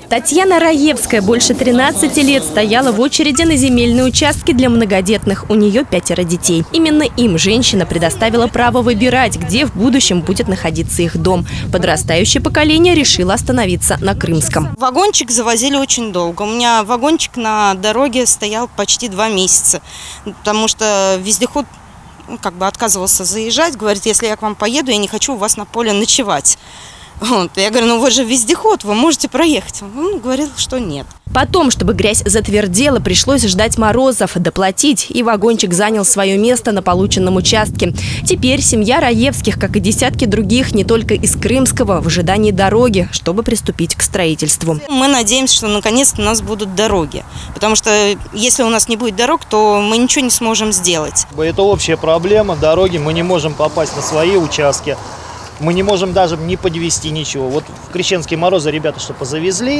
Татьяна Раевская больше 13 лет стояла в очереди на земельные участки для многодетных. У нее 5 детей. Именно им женщина предоставила право выбирать, где в будущем будет находиться их дом. Подрастающее поколение решило остановиться на Крымском. Вагончик завозили очень долго. У меня вагончик на дороге стоял почти 2 месяца, потому что вездеход отказывался заезжать. Говорит, если я к вам поеду, я не хочу у вас на поле ночевать. Я говорю, ну вы же вездеход, вы можете проехать. Он говорил, что нет. Потом, чтобы грязь затвердела, пришлось ждать морозов, доплатить, и вагончик занял свое место на полученном участке. Теперь семья Раевских, как и десятки других, не только из Крымского, в ожидании дороги, чтобы приступить к строительству. Мы надеемся, что наконец-то у нас будут дороги. Потому что если у нас не будет дорог, то мы ничего не сможем сделать. Это общая проблема, дороги, мы не можем попасть на свои участки. Мы не можем даже не подвести ничего. Вот в крещенские морозы ребята что позавезли.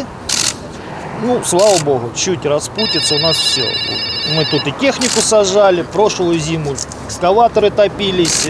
Ну, слава богу, чуть распутится, у нас все. Мы тут и технику сажали, прошлую зиму экскаваторы топились.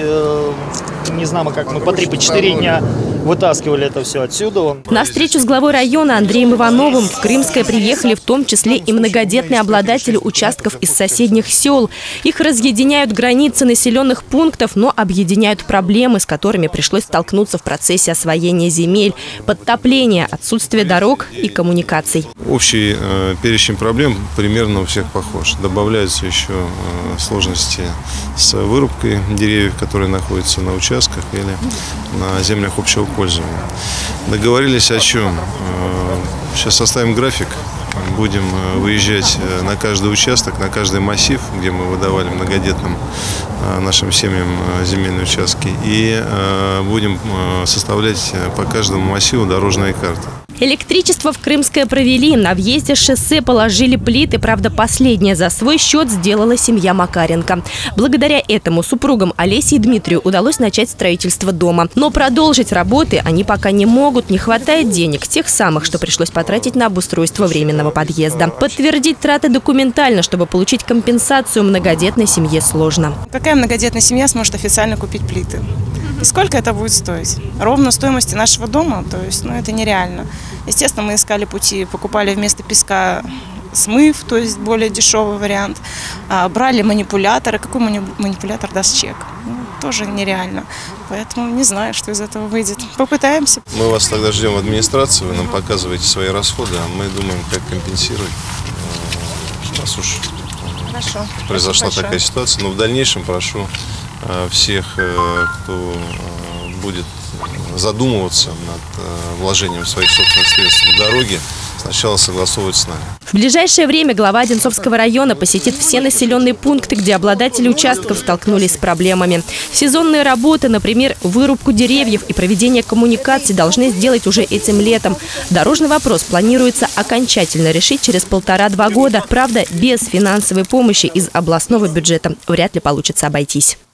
Не знаю, как мы по 3-4 дня вытаскивали это все отсюда. На встречу с главой района Андреем Ивановым в Крымское приехали в том числе и многодетные обладатели участков из соседних сел. Их разъединяют границы населенных пунктов, но объединяют проблемы, с которыми пришлось столкнуться в процессе освоения земель: подтопление, отсутствие дорог и коммуникаций. Общий перечень проблем примерно у всех похож. Добавляются еще сложности с вырубкой деревьев, которые находятся на участках или на землях общего пользования. Договорились о чем? Сейчас составим график. Будем выезжать на каждый участок, на каждый массив, где мы выдавали многодетным нашим семьям земельные участки. И будем составлять по каждому массиву дорожные карты. Электричество в Крымское провели. На въезде с шоссе положили плиты. Правда, последнее за свой счет сделала семья Макаренко. Благодаря этому супругам Олесе и Дмитрию удалось начать строительство дома. Но продолжить работы они пока не могут. Не хватает денег, тех самых, что пришлось потратить на обустройство временного подъезда. Подтвердить траты документально, чтобы получить компенсацию многодетной семье, сложно. Какая многодетная семья сможет официально купить плиты? И сколько это будет стоить? Ровно стоимости нашего дома, то есть, это нереально. Естественно, мы искали пути, покупали вместо песка смыв, то есть более дешевый вариант. Брали манипуляторы. Какой манипулятор даст чек? Тоже нереально. Поэтому не знаю, что из этого выйдет. Попытаемся. Мы вас тогда ждем в администрации, вы нам показываете свои расходы, а мы думаем, как компенсировать, раз уж произошла такая ситуация. Но в дальнейшем прошу всех, кто будет задумываться над вложением своих собственных средств в дороги, сначала согласовывать с нами. В ближайшее время глава Одинцовского района посетит все населенные пункты, где обладатели участков столкнулись с проблемами. Сезонные работы, например, вырубку деревьев и проведение коммуникаций, должны сделать уже этим летом. Дорожный вопрос планируется окончательно решить через 1,5-2 года. Правда, без финансовой помощи из областного бюджета вряд ли получится обойтись.